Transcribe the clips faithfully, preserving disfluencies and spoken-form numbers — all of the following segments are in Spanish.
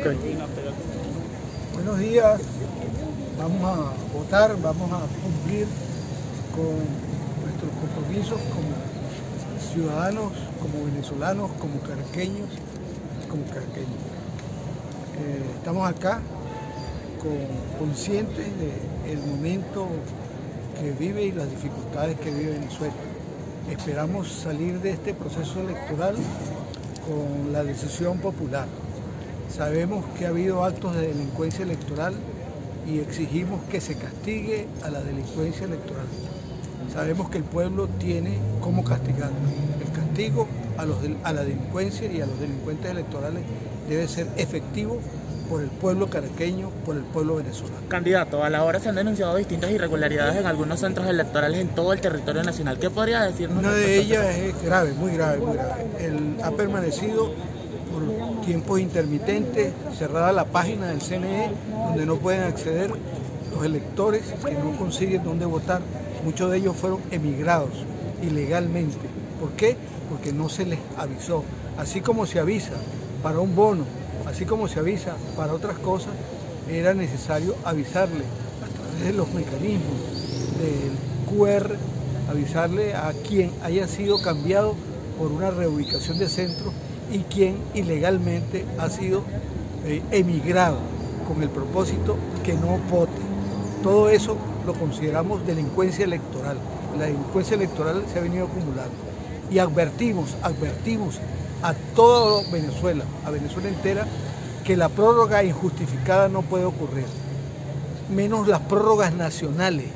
de hoy? Buenos días, vamos a votar, vamos a cumplir con nuestros compromisos como ciudadanos, como venezolanos, como caraqueños, como caraqueños. Eh, estamos acá con, conscientes del momento que vive y las dificultades que vive Venezuela. Esperamos salir de este proceso electoral con la decisión popular. Sabemos que ha habido actos de delincuencia electoral y exigimos que se castigue a la delincuencia electoral. Sabemos que el pueblo tiene cómo castigarlo. El castigo a, los, a la delincuencia y a los delincuentes electorales debe ser efectivo por el pueblo caraqueño, por el pueblo venezolano. Candidato, a la hora se han denunciado distintas irregularidades en algunos centros electorales en todo el territorio nacional. ¿Qué podría decirnos? Una de ellas es grave, muy grave, muy grave. Él ha permanecido por tiempos intermitentes, cerrada la página del C N E, donde no pueden acceder los electores que no consiguen dónde votar. Muchos de ellos fueron emigrados ilegalmente. ¿Por qué? Porque no se les avisó. Así como se avisa para un bono, así como se avisa para otras cosas, era necesario avisarle a través de los mecanismos del Q R, avisarle a quien haya sido cambiado por una reubicación de centro y quien ilegalmente ha sido eh, emigrado con el propósito que no vote. Todo eso lo consideramos delincuencia electoral. La delincuencia electoral se ha venido acumulando. Y advertimos, advertimos a toda Venezuela, a Venezuela entera, que la prórroga injustificada no puede ocurrir, menos las prórrogas nacionales.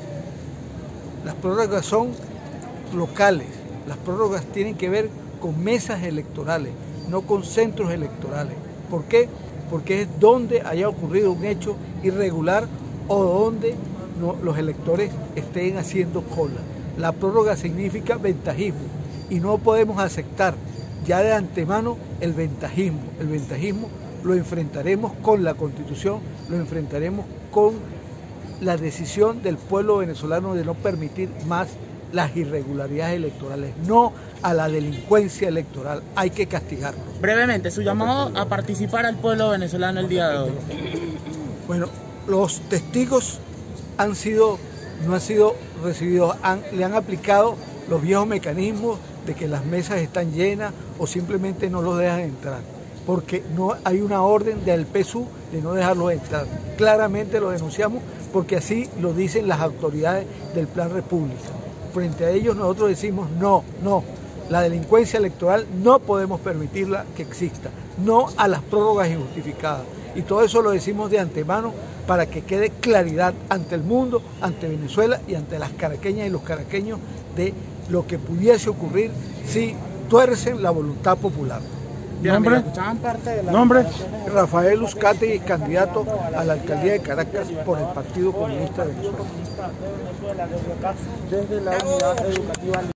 Las prórrogas son locales, las prórrogas tienen que ver con mesas electorales, no con centros electorales. ¿Por qué? Porque es donde haya ocurrido un hecho irregular o donde no, los electores estén haciendo cola. La prórroga significa ventajismo y no podemos aceptar ya de antemano el ventajismo. El ventajismo lo enfrentaremos con la Constitución, lo enfrentaremos con la decisión del pueblo venezolano de no permitir más las irregularidades electorales, no a la delincuencia electoral. Hay que castigarlos. Brevemente, su llamado a participar al pueblo venezolano el día de hoy. Bueno, los testigos han sido, no han sido recibidos, han, le han aplicado los viejos mecanismos de que las mesas están llenas o simplemente no los dejan entrar, porque no hay una orden del P S U de no dejarlos entrar. Claramente lo denunciamos porque así lo dicen las autoridades del Plan República. Frente a ellos nosotros decimos no, no, la delincuencia electoral no podemos permitirla que exista, no a las prórrogas injustificadas. Y todo eso lo decimos de antemano para que quede claridad ante el mundo, ante Venezuela y ante las caraqueñas y los caraqueños de lo que pudiese ocurrir si tuercen la voluntad popular. ¿Nombre? ¿Nombre? Rafael Uzcategui, candidato a la alcaldía de Caracas por el Partido Comunista de Venezuela. Desde la unidad educativa.